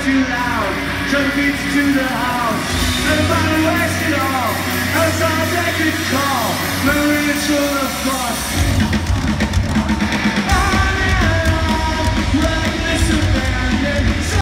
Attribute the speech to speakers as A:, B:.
A: too loud, trying to beat you to the house. Everybody waste it all, outside they could call, Maria's full of fuss.